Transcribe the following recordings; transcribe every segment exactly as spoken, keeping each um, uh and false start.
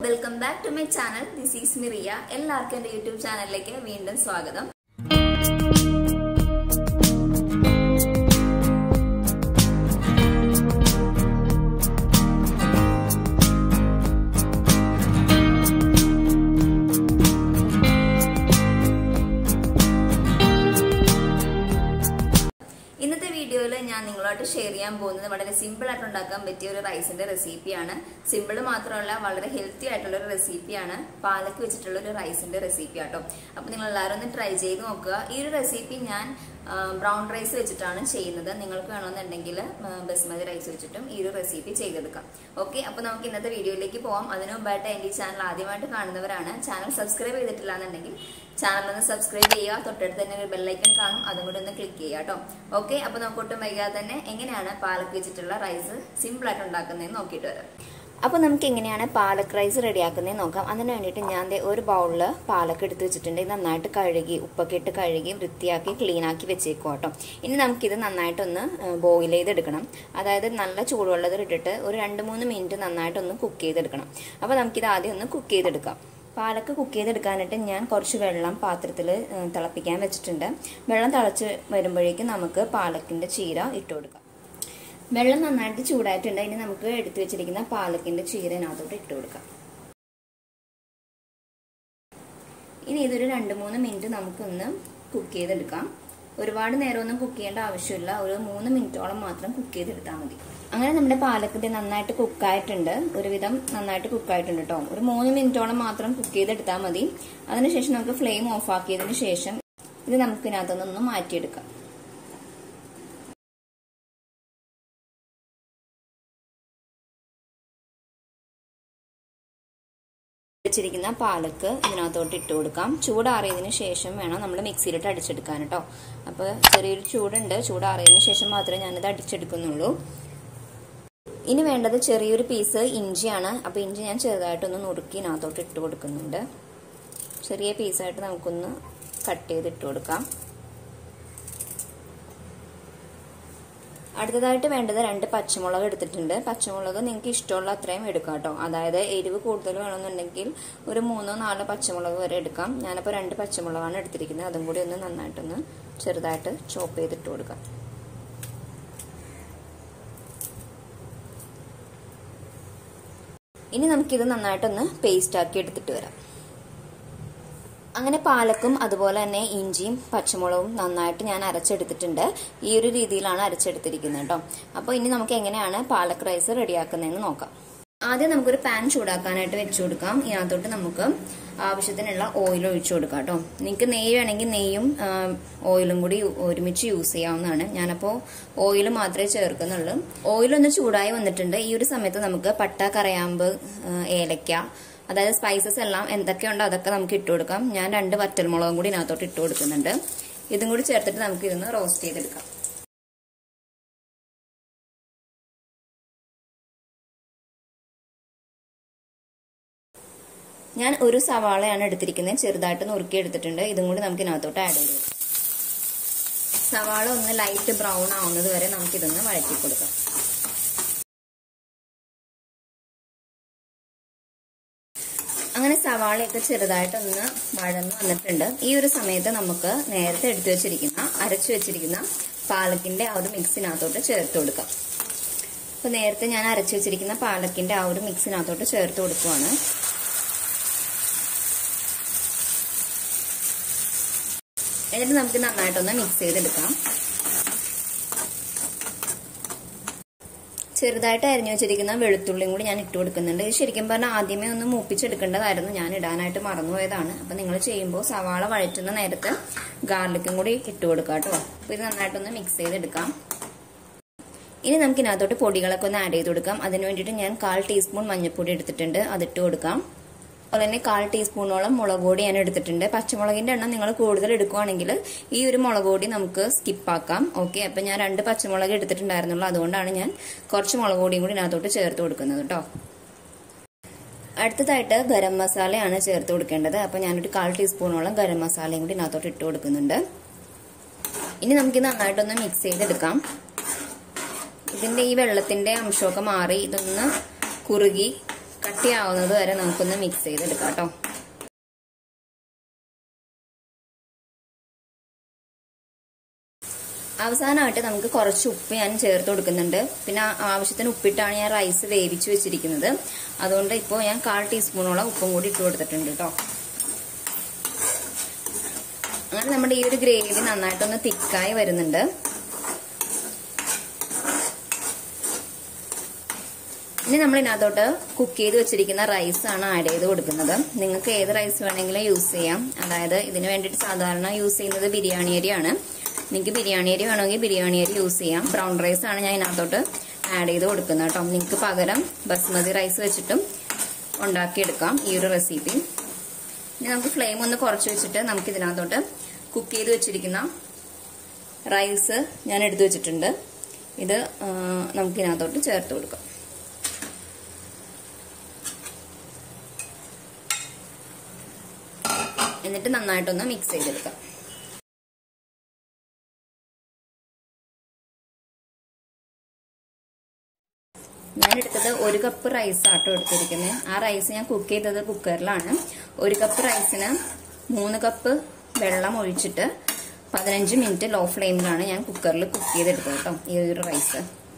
Welcome back to my channel. This is Miriya. എല്ലാവർക്കും എൻ്റെ YouTube ചാനലിലേക്ക് വീണ്ടും സ്വാഗതം. ഇന്നത്തെ വീഡിയോയിൽ ഞാൻ നിങ്ങളോട് ഷെയർ ചെയ്യാൻ പോകുന്നത് വളരെ സിമ്പിൾ ആയിട്ട് ഉണ്ടാക്കാൻ പറ്റിയ ഒരു റൈസിന്റെ റെസിപ്പിയാണ്. സിമ്പിൾ മാത്രമല്ല, വളരെ ഹെൽത്തി ആയിട്ടുള്ള ഒരു റെസിപ്പിയാണ്. പാലക്ക് വെച്ചിട്ടുള്ള ഒരു റൈസിന്റെ റെസിപ്പി ആട്ടോ. അപ്പൊ നിങ്ങൾ എല്ലാവരും ഒന്ന് ട്രൈ ചെയ്ത് നോക്കുക. ഈ ഒരു റെസിപ്പി ഞാൻ ബ്രൗൺ റൈസ് വെച്ചിട്ടാണ് ചെയ്യുന്നത്. നിങ്ങൾക്ക് വേണമെന്നുണ്ടെങ്കിൽ ബസ്മതി റൈസ് വെച്ചിട്ടും ഈ ഒരു റെസിപ്പി ചെയ്തെടുക്കാം. ഓക്കെ, അപ്പൊ നമുക്ക് ഇന്നത്തെ വീഡിയോയിലേക്ക് പോവാം. അതിനു മുമ്പായിട്ട് എൻ്റെ ഈ ചാനൽ ആദ്യമായിട്ട് കാണുന്നവരാണ്, ചാനൽ സബ്സ്ക്രൈബ് ചെയ്തിട്ടില്ല എന്നുണ്ടെങ്കിൽ ചാനൽ ഒന്ന് സബ്സ്ക്രൈബ് ചെയ്യുക. തൊട്ടടുത്ത് തന്നെ ഒരു ബെല്ലൈക്കൺ കാണും, അതും കൂടി ഒന്ന് ക്ലിക്ക് ചെയ്യുക കേട്ടോ. ഓക്കെ, അപ്പൊ നമുക്ക് ഒട്ടും വൈകാതെ തന്നെ എങ്ങനെയാണ് പാലക്ക് വെച്ചിട്ടുള്ള റൈസ് സിമ്പിൾ ആയിട്ട് ഉണ്ടാക്കുന്നതെന്ന് നോക്കിയിട്ട് വരാം. അപ്പോൾ നമുക്ക് എങ്ങനെയാണ് പാലക്ക് റൈസ് റെഡിയാക്കുന്നതെന്ന് നോക്കാം. അതിന് വേണ്ടിയിട്ട് ഞാൻ ഒരു ബൗളിൽ പാലക്ക് എടുത്ത് വെച്ചിട്ടുണ്ട്. ഇത് നന്നായിട്ട് കഴുകി ഉപ്പൊക്കെ ഇട്ട് കഴുകി വൃത്തിയാക്കി ക്ലീൻ ആക്കി വെച്ചേക്കും കേട്ടോ. ഇനി നമുക്കിത് നന്നായിട്ടൊന്ന് ബോയിൽ ചെയ്തെടുക്കണം. അതായത് നല്ല ചൂടുവെള്ളത്തിൽ ഇട്ടിട്ട് ഒരു രണ്ട് മൂന്ന് മിനിറ്റ് നന്നായിട്ടൊന്ന് കുക്ക് ചെയ്തെടുക്കണം. അപ്പോൾ നമുക്കിത് ആദ്യം ഒന്ന് കുക്ക് ചെയ്തെടുക്കാം. പാലക്ക് കുക്ക് ചെയ്തെടുക്കാനായിട്ട് ഞാൻ കുറച്ച് വെള്ളം പാത്രത്തിൽ തിളപ്പിക്കാൻ വെച്ചിട്ടുണ്ട്. വെള്ളം തിളച്ച് വരുമ്പോഴേക്കും നമുക്ക് പാലക്കിൻ്റെ ചീര ഇട്ട് കൊടുക്കാം. വെള്ളം നന്നായിട്ട് ചൂടായിട്ടുണ്ട്. ഇനി നമുക്ക് എടുത്തു വെച്ചിരിക്കുന്ന പാലക്കിന്റെ ചീര ഇതിനകത്തോട്ട് ഇട്ട് കൊടുക്കാം. ഇനി ഇതൊരു രണ്ട് മൂന്ന് മിനിറ്റ് നമുക്കൊന്ന് കുക്ക് ചെയ്തെടുക്കാം. ഒരുപാട് നേരമൊന്നും കുക്ക് ചെയ്യേണ്ട ആവശ്യമില്ല, ഒരു മൂന്ന് മിനിറ്റോളം മാത്രം കുക്ക് ചെയ്തെടുത്താൽ മതി. അങ്ങനെ നമ്മുടെ പാലക്ക് നന്നായിട്ട് കുക്കായിട്ടുണ്ട്, ഒരുവിധം നന്നായിട്ട് കുക്കായിട്ടുണ്ട് കേട്ടോ. ഒരു മൂന്ന് മിനിറ്റോളം മാത്രം കുക്ക് ചെയ്തെടുത്താൽ മതി. അതിനുശേഷം നമുക്ക് ഫ്ലെയിം ഓഫ് ആക്കിയതിന് ശേഷം ഇത് നമുക്ക് ഇതിനകത്തുനിന്ന് മാറ്റിയെടുക്കാം. വെച്ചിരിക്കുന്ന പാലക്ക് ഇതിനകത്തോട്ട് ഇട്ട് കൊടുക്കാം. ചൂടാറിയതിനു ശേഷം വേണം നമ്മൾ മിക്സിയിലിട്ട് അടിച്ചെടുക്കാൻ കേട്ടോ. അപ്പോൾ ചെറിയൊരു ചൂടുണ്ട്, ചൂടാറിയതിനു ശേഷം മാത്രമേ ഞാനിത് അടിച്ചെടുക്കുന്നുള്ളൂ. ഇനി വേണ്ടത് ചെറിയൊരു പീസ് ഇഞ്ചിയാണ്. അപ്പോൾ ഇഞ്ചി ഞാൻ ചെറുതായിട്ടൊന്ന് നുറുക്കി ഇതിനകത്തോട്ട് ഇട്ട് കൊടുക്കുന്നുണ്ട്. ചെറിയ പീസായിട്ട് നമുക്കൊന്ന് കട്ട് ചെയ്ത് ഇട്ട് കൊടുക്കാം. അടുത്തതായിട്ട് വേണ്ടത് രണ്ട് പച്ചമുളക് എടുത്തിട്ടുണ്ട്. പച്ചമുളക് നിങ്ങൾക്ക് ഇഷ്ടമുള്ള അത്രയും എടുക്കാം കേട്ടോ. അതായത് എരിവ് കൂടുതൽ വേണമെന്നുണ്ടെങ്കിൽ ഒരു മൂന്നോ നാലോ പച്ചമുളക് വരെ എടുക്കാം. ഞാനിപ്പോൾ രണ്ട് പച്ചമുളകാണ് എടുത്തിരിക്കുന്നത്. അതും കൂടി ഒന്ന് നന്നായിട്ടൊന്ന് ചെറുതായിട്ട് ചോപ്പ് ചെയ്തിട്ട് കൊടുക്കാം. ഇനി നമുക്കിത് നന്നായിട്ടൊന്ന് പേസ്റ്റ് ആക്കി എടുത്തിട്ട് വരാം. അങ്ങനെ പാലക്കും അതുപോലെ തന്നെ ഇഞ്ചിയും പച്ചമുളകും നന്നായിട്ട് ഞാൻ അരച്ചെടുത്തിട്ടുണ്ട്. ഈ ഒരു രീതിയിലാണ് അരച്ചെടുത്തിരിക്കുന്നത് കേട്ടോ. അപ്പോൾ ഇനി നമുക്ക് എങ്ങനെയാണ് പാലക്ക് റൈസ് റെഡിയാക്കുന്നതെന്ന് നോക്കാം. ആദ്യം നമുക്കൊരു പാൻ ചൂടാക്കാനായിട്ട് വെച്ചു കൊടുക്കാം. ഇതിനകത്തോട്ട് നമുക്ക് ആവശ്യത്തിനുള്ള ഓയിൽ ഒഴിച്ചു കൊടുക്കാം കേട്ടോ. നിങ്ങൾക്ക് നെയ്യ് വേണമെങ്കിൽ നെയ്യും ഓയിലും കൂടി ഒരുമിച്ച് യൂസ് ചെയ്യാവുന്നതാണ്. ഞാനപ്പോൾ ഓയിൽ മാത്രമേ ചേർക്കുന്നുള്ളൂ. ഓയിലൊന്ന് ചൂടായി വന്നിട്ടുണ്ട്. ഈ ഒരു സമയത്ത് നമുക്ക് പട്ട, കറയാമ്പ്, ഏലക്ക, അതായത് സ്പൈസസ് എല്ലാം എന്തൊക്കെയുണ്ടോ അതൊക്കെ നമുക്ക് ഇട്ട് കൊടുക്കാം. ഞാൻ രണ്ട് വറ്റൽമുളകും കൂടി ഇതിനകത്തോട്ട് ഇട്ട് കൊടുക്കുന്നുണ്ട്. ഇതും കൂടി ചേർത്തിട്ട് നമുക്ക് ഇതൊന്ന് റോസ്റ്റ് ചെയ്തെടുക്കാം. ഞാൻ ഒരു സവാളയാണ് എടുത്തിരിക്കുന്നത്, ചെറുതായിട്ട് നുറുക്കി എടുത്തിട്ടുണ്ട്. ഇതും കൂടി നമുക്ക് ഇതിനകത്തോട്ട് ആഡ് ചെയ്ത് കൊടുക്കാം. സവാള ഒന്ന് ലൈറ്റ് ബ്രൗൺ ആവുന്നത് വരെ നമുക്കിതൊന്ന് വഴറ്റി കൊടുക്കാം. അങ്ങനെ സവാളയൊക്കെ ചെറുതായിട്ടൊന്ന് വഴന്ന് വന്നിട്ടുണ്ട്. ഈ ഒരു സമയത്ത് നമുക്ക് നേരത്തെ എടുത്തു വെച്ചിരിക്കുന്ന അരച്ചു വെച്ചിരിക്കുന്ന പാലക്കിന്റെ ആ ഒരു മിക്സിനകത്തോട്ട് ചേർത്ത് കൊടുക്കാം. അപ്പൊ നേരത്തെ ഞാൻ അരച്ചു വെച്ചിരിക്കുന്ന പാലക്കിന്റെ ആ ഒരു മിക്സിനകത്തോട്ട് ചേർത്ത് കൊടുക്കുവാണ്. എന്നിട്ട് നമുക്ക് നന്നായിട്ടൊന്ന് മിക്സ് ചെയ്തെടുക്കാം. ചെറുതായിട്ട് അരിഞ്ഞു വെച്ചിരിക്കുന്ന വെളുത്തുള്ളിയും കൂടി ഞാൻ ഇട്ട് കൊടുക്കുന്നുണ്ട്. ഇത് ശരിക്കും പറഞ്ഞാൽ ആദ്യമേ ഒന്ന് മൂപ്പിച്ചെടുക്കേണ്ടതായിരുന്നു, ഞാൻ ഇടാനായിട്ട് മറന്നുപോയതാണ്. അപ്പം നിങ്ങൾ ചെയ്യുമ്പോൾ സവാള വഴറ്റുന്ന നേരത്ത് ഗാർലിക്കും കൂടി ഇട്ട് കൊടുക്കാം കേട്ടോ. അപ്പോൾ ഇത് നന്നായിട്ടൊന്ന് മിക്സ് ചെയ്തെടുക്കാം. ഇനി നമുക്ക് ഇതിനകത്തോട്ട് പൊടികളൊക്കെ ഒന്ന് ആഡ് ചെയ്ത് കൊടുക്കാം. അതിന് വേണ്ടിയിട്ട് ഞാൻ കാൽ ടീസ്പൂൺ മഞ്ഞൾപ്പൊടി എടുത്തിട്ടുണ്ട്, അതിട്ട് കൊടുക്കാം. അതുപോലെ തന്നെ കാൽ ടീസ്പൂണോളം മുളക് പൊടി ഞാൻ എടുത്തിട്ടുണ്ട്. പച്ചമുളകിന്റെ എണ്ണം നിങ്ങൾ കൂടുതൽ എടുക്കുവാണെങ്കിൽ ഈ ഒരു മുളക് പൊടി നമുക്ക് സ്കിപ്പാക്കാം. ഓക്കെ, അപ്പം ഞാൻ രണ്ട് പച്ചമുളക് എടുത്തിട്ടുണ്ടായിരുന്നുള്ളൂ, അതുകൊണ്ടാണ് ഞാൻ കുറച്ച് മുളക് പൊടിയും കൂടി ഇതിനകത്തോട്ട് ചേർത്ത് കൊടുക്കുന്നത് കേട്ടോ. അടുത്തതായിട്ട് ഗരം മസാലയാണ് ചേർത്ത് കൊടുക്കേണ്ടത്. അപ്പം ഞാനൊരു കാൽ ടീസ്പൂണോളം ഗരം മസാലയും കൂടി ഇതിനകത്തോട്ട് ഇട്ട് കൊടുക്കുന്നുണ്ട്. ഇനി നമുക്ക് നന്നായിട്ടൊന്ന് മിക്സ് ചെയ്തെടുക്കാം. ഇതിന്റെ ഈ വെള്ളത്തിന്റെ അംശമൊക്കെ മാറി ഇതൊന്ന് കുറുകി കട്ടിയാവുന്നത് വരെ നമുക്കൊന്ന് മിക്സ് ചെയ്തെടുക്കാം കേട്ടോ. അവസാനമായിട്ട് നമുക്ക് കുറച്ച് ഉപ്പ് ഞാൻ ചേർത്ത് കൊടുക്കുന്നുണ്ട്. പിന്നെ ആവശ്യത്തിന് ഉപ്പിട്ടാണ് ഞാൻ റൈസ് വേവിച്ച് വെച്ചിരിക്കുന്നത്. അതുകൊണ്ട് ഇപ്പോൾ ഞാൻ കാൽ ടീസ്പൂണോളം ഉപ്പും കൂടി ഇട്ട് കൊടുത്തിട്ടുണ്ട് കേട്ടോ. അങ്ങനെ നമ്മുടെ ഈ ഒരു ഗ്രേവി നന്നായിട്ടൊന്ന് തിക്കായി വരുന്നുണ്ട്. ഇനി നമ്മൾ ഇതിനകത്തോട്ട് കുക്ക് ചെയ്ത് വെച്ചിരിക്കുന്ന റൈസാണ് ആഡ് ചെയ്ത് കൊടുക്കുന്നത്. നിങ്ങൾക്ക് ഏത് റൈസ് വേണമെങ്കിലും യൂസ് ചെയ്യാം. അതായത് ഇതിന് വേണ്ടിയിട്ട് സാധാരണ യൂസ് ചെയ്യുന്നത് ബിരിയാണി അരിയാണ്. നിങ്ങൾക്ക് ബിരിയാണി അരി വേണമെങ്കിൽ ബിരിയാണി അരി യൂസ് ചെയ്യാം. ബ്രൗൺ റൈസ് ആണ് ഞാൻ ഇതിനകത്തോട്ട് ആഡ് ചെയ്ത് കൊടുക്കുന്നത് കേട്ടോ. നിങ്ങൾക്ക് പകരം ബസ്മതി റൈസ് വെച്ചിട്ടും ഉണ്ടാക്കിയെടുക്കാം ഈ ഒരു റെസിപ്പി. ഇനി നമുക്ക് ഫ്ലെയിം ഒന്ന് കുറച്ച് വെച്ചിട്ട് നമുക്ക് ഇതിനകത്തോട്ട് കുക്ക് ചെയ്ത് വെച്ചിരിക്കുന്ന റൈസ് ഞാൻ എടുത്തു വെച്ചിട്ടുണ്ട്. ഇത് നമുക്ക് ഇതിനകത്തോട്ട് ചേർത്ത് കൊടുക്കാം. എന്നിട്ട് നന്നായിട്ടൊന്ന് മിക്സ് ചെയ്തെടുക്കാം. ഞാൻ എടുത്തത് ഒരു കപ്പ് റൈസ് ആട്ടോ എടുത്തിരിക്കുന്നത്. ആ റൈസ് ഞാൻ കുക്ക് ചെയ്തത് കുക്കറിലാണ്. ഒരു കപ്പ് റൈസിന് മൂന്ന് കപ്പ് വെള്ളം ഒഴിച്ചിട്ട് പതിനഞ്ച് മിനിറ്റ് ലോ ഫ്ലെയിമിലാണ് ഞാൻ കുക്കറിൽ കുക്ക് ചെയ്തെടുത്തത് കേട്ടോ ഈ ഒരു റൈസ്.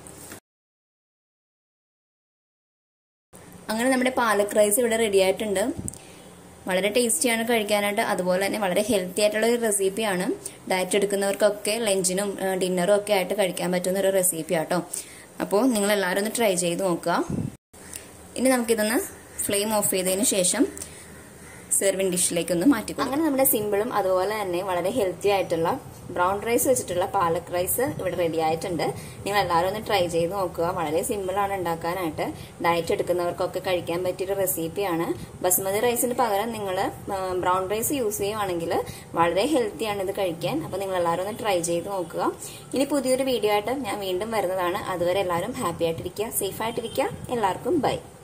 അങ്ങനെ നമ്മുടെ പാലക് റൈസ് ഇവിടെ റെഡി ആയിട്ടുണ്ട്. വളരെ ടേസ്റ്റിയാണ് കഴിക്കാനായിട്ട്. അതുപോലെ തന്നെ വളരെ ഹെൽത്തി ആയിട്ടുള്ള ഒരു റെസിപ്പിയാണ്. ഡയറ്റ് എടുക്കുന്നവർക്കൊക്കെ ലഞ്ചിനും ഡിന്നറും ഒക്കെ ആയിട്ട് കഴിക്കാൻ പറ്റുന്ന ഒരു റെസിപ്പി ആട്ടോ. അപ്പോൾ നിങ്ങൾ എല്ലാവരും ഒന്ന് ട്രൈ ചെയ്ത് നോക്കുക. ഇനി നമുക്കിതൊന്ന് ഫ്ലെയിം ഓഫ് ചെയ്തതിന് ശേഷം സെർവിങ് ഡിഷിലേക്ക് ഒന്ന് മാറ്റി. അങ്ങനെ നമ്മുടെ സിമ്പിളും അതുപോലെ തന്നെ വളരെ ഹെൽത്തി ആയിട്ടുള്ള ബ്രൗൺ റൈസ് വെച്ചിട്ടുള്ള പാലക് റൈസ് ഇവിടെ റെഡി ആയിട്ടുണ്ട്. നിങ്ങൾ എല്ലാവരും ഒന്ന് ട്രൈ ചെയ്ത് നോക്കുക. വളരെ സിമ്പിളാണ് ഉണ്ടാക്കാനായിട്ട്. ഡയറ്റ് എടുക്കുന്നവർക്കൊക്കെ കഴിക്കാൻ പറ്റിയൊരു റെസിപ്പിയാണ്. ബസ്മതി റൈസിന് പകരം നിങ്ങൾ ബ്രൗൺ റൈസ് യൂസ് ചെയ്യുവാണെങ്കിൽ വളരെ ഹെൽത്തിയാണ് ഇത് കഴിക്കാൻ. അപ്പോൾ നിങ്ങൾ എല്ലാവരും ഒന്ന് ട്രൈ ചെയ്ത് നോക്കുക. ഇനി പുതിയൊരു വീഡിയോ ആയിട്ട് ഞാൻ വീണ്ടും വരുന്നതാണ്. അതുവരെ എല്ലാവരും ഹാപ്പി ആയിട്ടിരിക്കുക, സേഫ് ആയിട്ടിരിക്കുക. എല്ലാവർക്കും ബൈ.